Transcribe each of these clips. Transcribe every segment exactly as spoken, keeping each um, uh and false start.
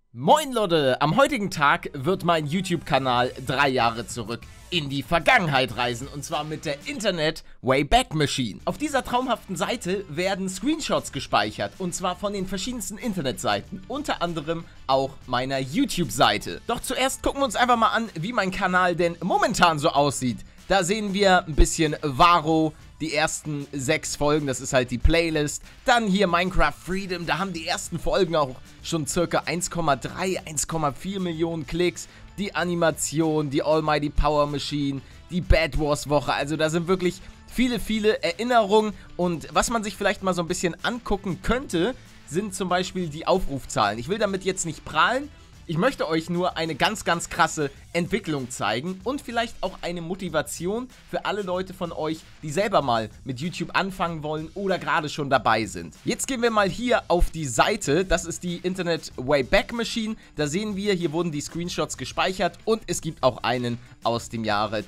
Moin Leute, am heutigen Tag wird mein YouTube-Kanal drei Jahre zurück in die Vergangenheit reisen, und zwar mit der Internet Wayback Machine. Auf dieser traumhaften Seite werden Screenshots gespeichert, und zwar von den verschiedensten Internetseiten, unter anderem auch meiner YouTube-Seite. Doch zuerst gucken wir uns einfach mal an, wie mein Kanal denn momentan so aussieht. Da sehen wir ein bisschen Varo, die ersten sechs Folgen, das ist halt die Playlist. Dann hier Minecraft Freedom, da haben die ersten Folgen auch schon circa eins Komma drei, eins Komma vier Millionen Klicks. Die Animation, die Almighty Power Machine, die Bad Wars Woche, also da sind wirklich viele, viele Erinnerungen. Und was man sich vielleicht mal so ein bisschen angucken könnte, sind zum Beispiel die Aufrufzahlen. Ich will damit jetzt nicht prahlen. Ich möchte euch nur eine ganz, ganz krasse Entwicklung zeigen und vielleicht auch eine Motivation für alle Leute von euch, die selber mal mit YouTube anfangen wollen oder gerade schon dabei sind. Jetzt gehen wir mal hier auf die Seite, das ist die Internet Wayback Machine. Da sehen wir, hier wurden die Screenshots gespeichert und es gibt auch einen aus dem Jahre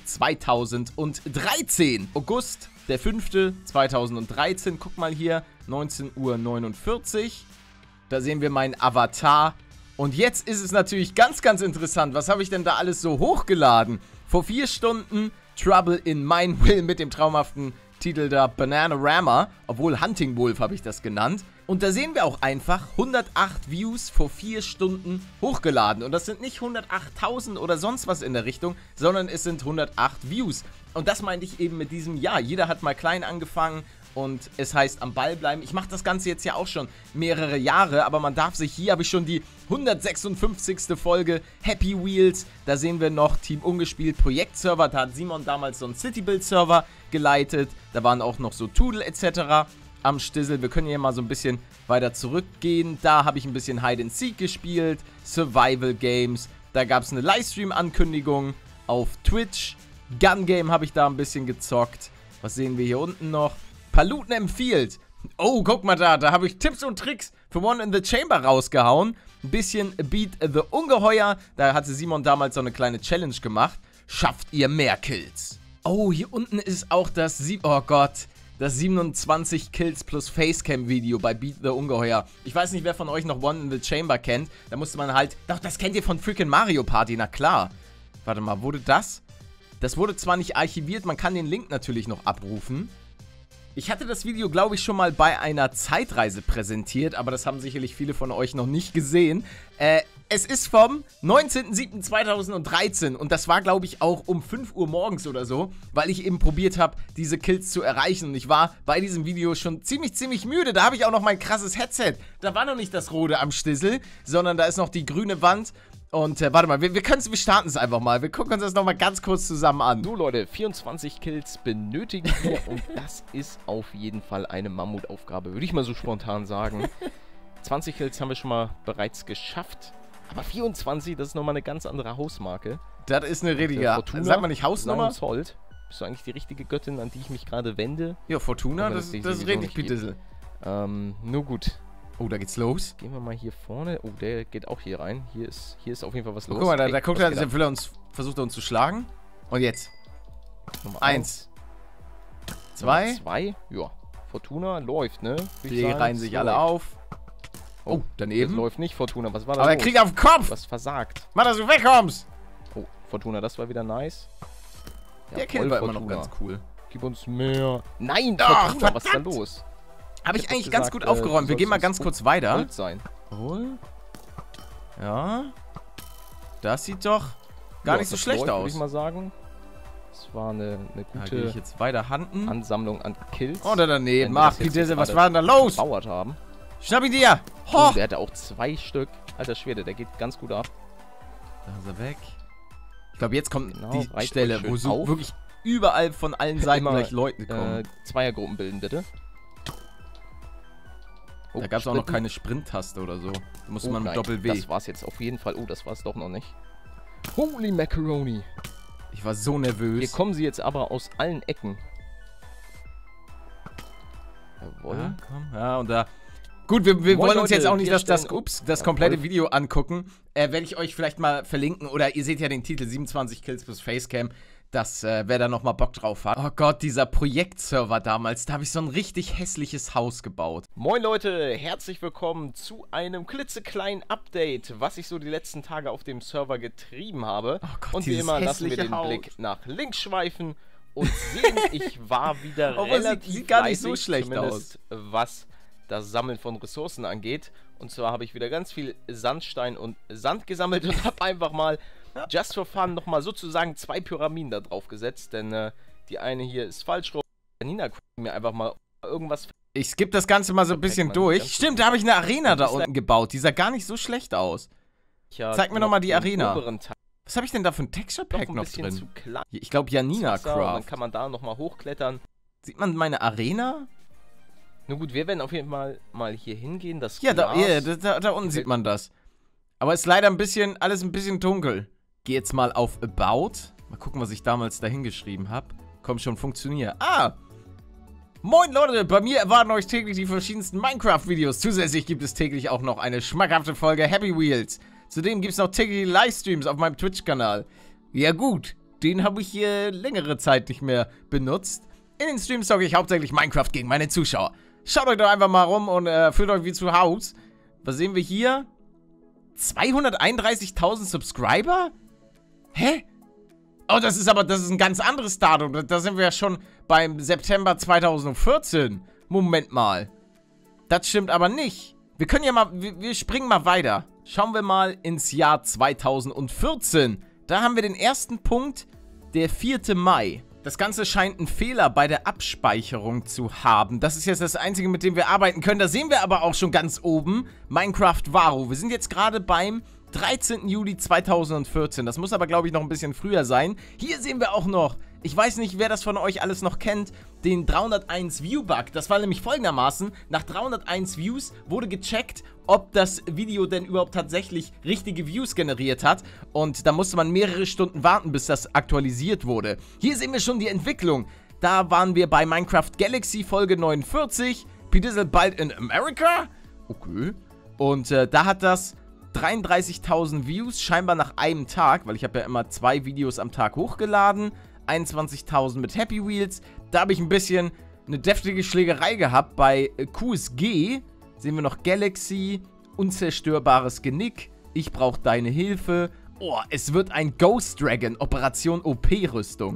zweitausenddreizehn. August der fünfte zweitausenddreizehn, guck mal hier, neunzehn Uhr neunundvierzig. Da sehen wir meinen Avatar. Und jetzt ist es natürlich ganz, ganz interessant. Was habe ich denn da alles so hochgeladen? Vor vier Stunden Trouble in Mineville mit dem traumhaften Titel da Bananarama. Obwohl Hunting Wolf habe ich das genannt. Und da sehen wir auch einfach hundertacht Views vor vier Stunden hochgeladen. Und das sind nicht hundertachttausend oder sonst was in der Richtung, sondern es sind hundertacht Views. Und das meinte ich eben mit diesem Jahr. Jeder hat mal klein angefangen. Und es heißt am Ball bleiben. Ich mache das Ganze jetzt ja auch schon mehrere Jahre, aber man darf sich, hier habe ich schon die hundertsechsundfünfzigste Folge Happy Wheels. Da sehen wir noch Team Ungespielt Projektserver. Da hat Simon damals so einen Citybuild-Server geleitet. Da waren auch noch so Tudel et cetera am Stissel. Wir können hier mal so ein bisschen weiter zurückgehen. Da habe ich ein bisschen Hide and Seek gespielt, Survival Games. Da gab es eine Livestream-Ankündigung auf Twitch. Gun Game habe ich da ein bisschen gezockt. Was sehen wir hier unten noch? Paluten empfiehlt. Oh, guck mal da, da habe ich Tipps und Tricks für One in the Chamber rausgehauen. Ein bisschen Beat the Ungeheuer. Da hatte Simon damals so eine kleine Challenge gemacht. Schafft ihr mehr Kills? Oh, hier unten ist auch das, Sie oh Gott, das siebenundzwanzig Kills plus Facecam Video bei Beat the Ungeheuer. Ich weiß nicht, wer von euch noch One in the Chamber kennt. Da musste man halt, doch, das kennt ihr von freaking Mario Party, na klar. Warte mal, wurde das? Das wurde zwar nicht archiviert, man kann den Link natürlich noch abrufen. Ich hatte das Video, glaube ich, schon mal bei einer Zeitreise präsentiert, aber das haben sicherlich viele von euch noch nicht gesehen. Äh, es ist vom neunzehnten siebten zweitausenddreizehn und das war, glaube ich, auch um fünf Uhr morgens oder so, weil ich eben probiert habe, diese Kills zu erreichen. Und ich war bei diesem Video schon ziemlich, ziemlich müde. Da habe ich auch noch mein krasses Headset. Da war noch nicht das Rote am Stissel, sondern da ist noch die grüne Wand. Und äh, warte mal, wir, wir, wir starten es einfach mal. Wir gucken uns das nochmal ganz kurz zusammen an. So Leute, vierundzwanzig Kills benötigen wir und das ist auf jeden Fall eine Mammutaufgabe, würde ich mal so spontan sagen. zwanzig Kills haben wir schon mal bereits geschafft, aber vierundzwanzig, das ist nochmal eine ganz andere Hausmarke. Das ist eine richtige, äh, sag mal nicht Hausnummer? Bist du eigentlich die richtige Göttin, an die ich mich gerade wende? Ja, Fortuna, das, das, das ist richtig Pidissel. Ähm, nur gut. Oh, da geht's los. Gehen wir mal hier vorne. Oh, der geht auch hier rein. Hier ist, hier ist auf jeden Fall was los. Oh, guck mal, da, da guckt er, will er uns, versucht er uns zu schlagen. Und jetzt. Nummer eins. Zwei. Nummer zwei. Ja. Fortuna läuft, ne? Die reihen sich alle auf. Oh, daneben. Das läuft nicht, Fortuna. Was war das? Aber er kriegt auf den Kopf. Was versagt. Mach, dass du wegkommst. Oh, Fortuna, das war wieder nice. Ja, der Kill war Fortuna. Immer noch ganz cool. Gib uns mehr. Nein, Ach, Fortuna, verdammt. Was ist da los? Habe ich, ich eigentlich gesagt, ganz gut aufgeräumt. Äh, Wir gehen mal ganz kurz weiter. Gold sein. Hol. Ja. Das sieht doch gar ja, nicht so schlecht läuft, aus. Würde ich mal sagen. Das war eine, eine gute ich jetzt weiter handen. Ansammlung an Kills. Oh, da daneben. Ach, Pidisse, was war denn da los? Gebauert haben. Schnapp ihn dir. Oh, der hatte auch zwei Stück. Alter Schwede, der geht ganz gut ab. Da ist er weg. Ich glaube, jetzt kommt genau, die Stelle, wo so wirklich überall von allen Seiten gleich Leute kommen. Äh, Zweiergruppen bilden, bitte. Oh, da gab es auch noch keine Sprint-Taste oder so. Da musste oh, man mit Doppel-W. Das war's jetzt auf jeden Fall. Oh, das war's doch noch nicht. Holy Macaroni. Ich war so nervös. Hier kommen sie jetzt aber aus allen Ecken. Jawohl. Ja, komm. Ja, und da... Gut, wir, wir wollen uns jetzt auch nicht das, das, ups, das komplette Video angucken. Äh, werde ich euch vielleicht mal verlinken. Oder ihr seht ja den Titel, siebenundzwanzig Kills plus Facecam. dass äh, wer da nochmal Bock drauf hat. Oh Gott, dieser Projektserver damals, da habe ich so ein richtig hässliches Haus gebaut. Moin Leute, herzlich willkommen zu einem klitzekleinen Update, was ich so die letzten Tage auf dem Server getrieben habe. Oh Gott, und wie immer lassen wir den Haus. Blick nach links schweifen und sehen, ich war wieder oh, relativ sieht, sieht gar nicht fleißig, so schlecht aus, was das Sammeln von Ressourcen angeht. Und zwar habe ich wieder ganz viel Sandstein und Sand gesammelt und habe einfach mal just for fun nochmal sozusagen zwei Pyramiden da drauf gesetzt, denn äh, die eine hier ist falsch rum. Nina guckt mir einfach mal irgendwas. Ich skippe das Ganze mal so ein bisschen durch. Stimmt, da habe ich eine Arena da unten gebaut. Die sah gar nicht so schlecht aus. Ja, Zeig mir nochmal die Arena. Was habe ich denn da für ein Texture Pack noch, noch drin? Ich glaube Janina Craft. Dann kann man da nochmal hochklettern. Sieht man meine Arena? Nun gut, wir werden auf jeden Fall mal hier hingehen. Das ja, da, yeah, da, da, da unten sieht man das. Aber ist leider ein bisschen, alles ein bisschen dunkel. Geh jetzt mal auf About. Mal gucken, was ich damals da hingeschrieben habe. Komm schon, funktioniert. Ah! Moin Leute, bei mir erwarten euch täglich die verschiedensten Minecraft-Videos. Zusätzlich gibt es täglich auch noch eine schmackhafte Folge Happy Wheels. Zudem gibt es noch tägliche Livestreams auf meinem Twitch-Kanal. Ja gut, den habe ich hier längere Zeit nicht mehr benutzt. In den Streams zocke ich hauptsächlich Minecraft gegen meine Zuschauer. Schaut euch doch einfach mal rum und äh, fühlt euch wie zu Hause. Was sehen wir hier? zweihunderteinunddreißigtausend Subscriber? Hä? Oh, das ist aber, das ist ein ganz anderes Datum. Da, da sind wir ja schon beim September zweitausendvierzehn. Moment mal. Das stimmt aber nicht. Wir können ja mal, wir, wir springen mal weiter. Schauen wir mal ins Jahr zweitausendvierzehn. Da haben wir den ersten Punkt, der vierte Mai. Das Ganze scheint einen Fehler bei der Abspeicherung zu haben. Das ist jetzt das Einzige, mit dem wir arbeiten können. Da sehen wir aber auch schon ganz oben Minecraft Varo. Wir sind jetzt gerade beim dreizehnten Juli zweitausendvierzehn. Das muss aber, glaube ich, noch ein bisschen früher sein. Hier sehen wir auch noch, ich weiß nicht, wer das von euch alles noch kennt, den dreihunderteins View-Bug. Das war nämlich folgendermaßen, nach dreihunderteins Views wurde gecheckt, ob das Video denn überhaupt tatsächlich richtige Views generiert hat. Und da musste man mehrere Stunden warten, bis das aktualisiert wurde. Hier sehen wir schon die Entwicklung. Da waren wir bei Minecraft Galaxy Folge neunundvierzig. P-Dizzle bald in America? Okay. Und äh, da hat das dreiunddreißigtausend Views, scheinbar nach einem Tag, weil ich habe ja immer zwei Videos am Tag hochgeladen. einundzwanzigtausend mit Happy Wheels. Da habe ich ein bisschen eine deftige Schlägerei gehabt. Bei Q S G sehen wir noch Galaxy, unzerstörbares Genick, ich brauche deine Hilfe. Oh, es wird ein Ghost Dragon, Operation O P-Rüstung.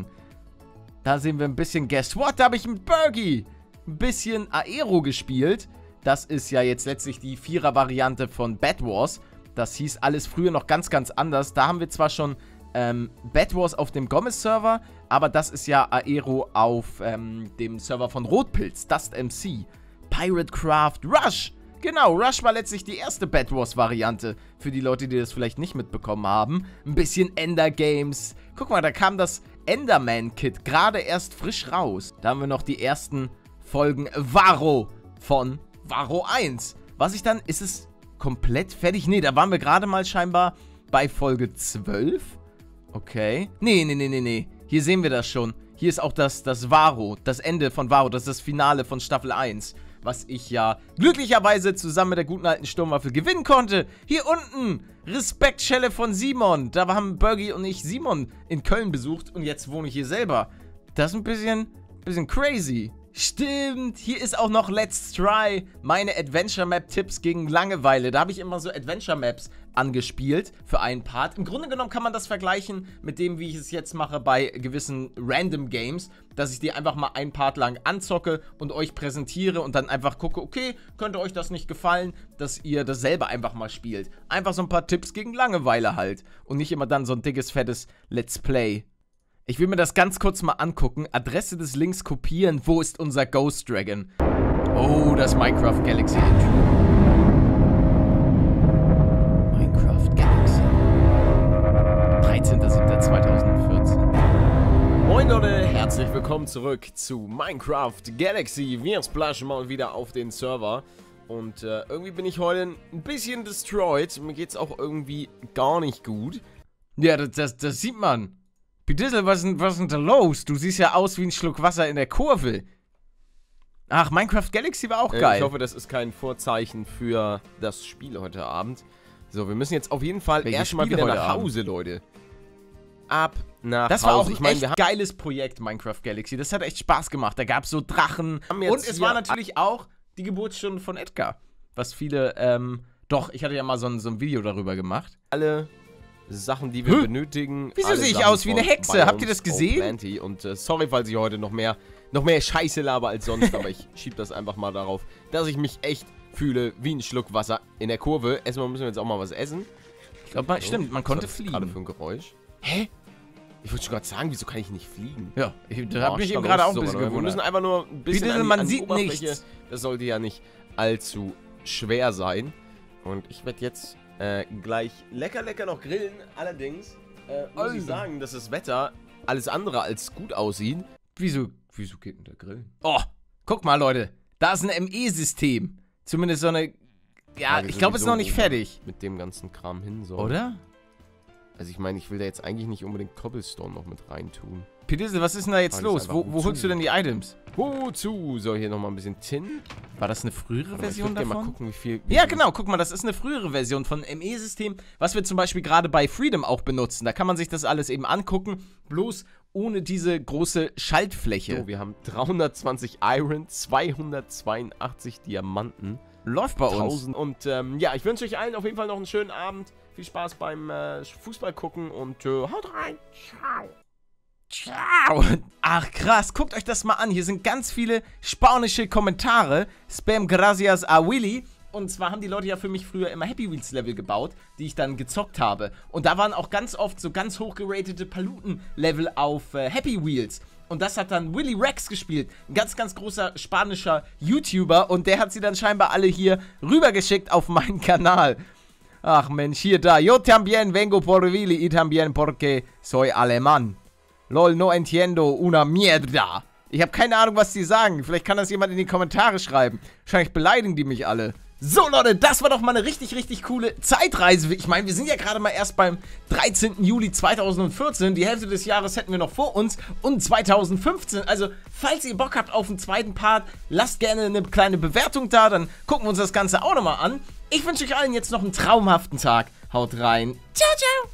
Da sehen wir ein bisschen Guess What, da habe ich mit Bergie ein bisschen Aero gespielt. Das ist ja jetzt letztlich die Vierer-Variante von Bed Wars. Das hieß alles früher noch ganz, ganz anders. Da haben wir zwar schon ähm, Bed Wars auf dem Gomez-Server, aber das ist ja Aero auf ähm, dem Server von Rotpilz, Dust M C. Pirate Craft, Rush. Genau, Rush war letztlich die erste Bed Wars-Variante. Für die Leute, die das vielleicht nicht mitbekommen haben. Ein bisschen Ender Games. Guck mal, da kam das Enderman-Kit gerade erst frisch raus. Da haben wir noch die ersten Folgen Varo von Varo eins. Was ich dann, ist es komplett fertig? Nee, da waren wir gerade mal scheinbar bei Folge zwölf. Okay. Nee, nee, nee, nee, nee. Hier sehen wir das schon. Hier ist auch das, das Varo, das Ende von Varo, das ist das Finale von Staffel eins. Was ich ja glücklicherweise zusammen mit der guten alten Sturmwaffe gewinnen konnte. Hier unten, Respektschelle von Simon. Da haben Bergie und ich Simon in Köln besucht und jetzt wohne ich hier selber. Das ist ein bisschen, bisschen crazy. Stimmt, hier ist auch noch Let's Try, meine Adventure Map Tipps gegen Langeweile. Da habe ich immer so Adventure Maps angespielt für einen Part. Im Grunde genommen kann man das vergleichen mit dem, wie ich es jetzt mache bei gewissen Random Games, dass ich die einfach mal einen Part lang anzocke und euch präsentiere und dann einfach gucke, okay, könnte euch das nicht gefallen, dass ihr das selber einfach mal spielt. Einfach so ein paar Tipps gegen Langeweile halt und nicht immer dann so ein dickes, fettes Let's Play. Ich will mir das ganz kurz mal angucken. Adresse des Links kopieren. Wo ist unser Ghost Dragon? Oh, das Minecraft Galaxy Intro. Minecraft Galaxy. dreizehnter siebter zweitausendvierzehn. Moin Leute, herzlich willkommen zurück zu Minecraft Galaxy. Wir splashen mal wieder auf den Server. Und äh, irgendwie bin ich heute ein bisschen destroyed. Mir geht's auch irgendwie gar nicht gut. Ja, das, das, das sieht man. P-Dizzle, was, was ist denn da los? Du siehst ja aus wie ein Schluck Wasser in der Kurve. Ach, Minecraft Galaxy war auch äh, geil. Ich hoffe, das ist kein Vorzeichen für das Spiel heute Abend. So, wir müssen jetzt auf jeden Fall erstmal wieder nach Hause, Abend? Leute. ab nach Das war Hause. auch ein ich meine, echt wir haben geiles Projekt, Minecraft Galaxy. Das hat echt Spaß gemacht. Da gab es so Drachen. Haben jetzt Und es hier war natürlich auch die Geburtsstunde von Edgar. Was viele, ähm, doch, ich hatte ja mal so ein, so ein Video darüber gemacht. alle Sachen, die wir Hä? benötigen. Wieso alle sehe ich Sachen aus wie eine von Hexe? Habt ihr das Biomes gesehen? O Plenty. Und äh, sorry, falls ich heute noch mehr, noch mehr Scheiße laber als sonst, aber ich schieb das einfach mal darauf, dass ich mich echt fühle wie ein Schluck Wasser in der Kurve. Erstmal müssen wir jetzt auch mal was essen. Ich glaube, man, stimmt, man Was konnte war das fliegen. gerade für ein Geräusch? Hä? Ich wollte schon gerade sagen, wieso kann ich nicht fliegen? Ja, ich Oh, habe mich eben Stadt gerade auch ein sogar bisschen noch. Wir müssen gewundert. einfach nur ein bisschen Bitte, an die, man an die sieht Oberfläche. nichts. Das sollte ja nicht allzu schwer sein. Und ich werde jetzt äh, gleich lecker, lecker noch grillen. Allerdings äh, muss Alter. ich sagen, dass das Wetter alles andere als gut aussieht. Wieso, wieso geht denn der Grill? Oh, guck mal, Leute. Da ist ein M E-System. Zumindest so eine... Ja, Frage ich glaube, es ist sowieso, noch nicht wo man fertig. Mit dem ganzen Kram hin soll. Oder? Also ich meine, ich will da jetzt eigentlich nicht unbedingt Cobblestone noch mit reintun. Pedissel, was ist denn da jetzt Frage ist los? einfach, Wo, wo wozu? holst du denn die Items? Wozu? So, hier nochmal ein bisschen Tin. War das eine frühere Aber Version ich würd gerne davon? mal gucken, wie viel... Wie Ja, viel- genau, guck mal, das ist eine frühere Version von M E-System, was wir zum Beispiel gerade bei Freedom auch benutzen. Da kann man sich das alles eben angucken, bloß ohne diese große Schaltfläche. So, wir haben dreihundertzwanzig Iron, zweihundertzweiundachtzig Diamanten. Läuft bei uns. tausend. Und ähm, ja, ich wünsche euch allen auf jeden Fall noch einen schönen Abend. Viel Spaß beim äh, Fußball gucken und äh, haut rein. Ciao. Ciao. Ach krass, guckt euch das mal an. Hier sind ganz viele spanische Kommentare. Spam gracias a Willy. Und zwar haben die Leute ja für mich früher immer Happy Wheels Level gebaut, die ich dann gezockt habe. Und da waren auch ganz oft so ganz hoch geratete Paluten-Level auf äh, Happy Wheels. Und das hat dann Willy Rex gespielt. Ein ganz, ganz großer spanischer YouTuber. Und der hat sie dann scheinbar alle hier rübergeschickt auf meinen Kanal. Ach Mensch, hier da. Yo también vengo por Willy y también porque soy alemán. Lol, no entiendo una mierda. Ich habe keine Ahnung, was die sagen. Vielleicht kann das jemand in die Kommentare schreiben. Wahrscheinlich beleidigen die mich alle. So, Leute, das war doch mal eine richtig, richtig coole Zeitreise. Ich meine, wir sind ja gerade mal erst beim dreizehnten Juli zweitausendvierzehn. Die Hälfte des Jahres hätten wir noch vor uns. Und zweitausendfünfzehn. Also, falls ihr Bock habt auf einen zweiten Part, lasst gerne eine kleine Bewertung da. Dann gucken wir uns das Ganze auch nochmal an. Ich wünsche euch allen jetzt noch einen traumhaften Tag. Haut rein. Ciao, ciao.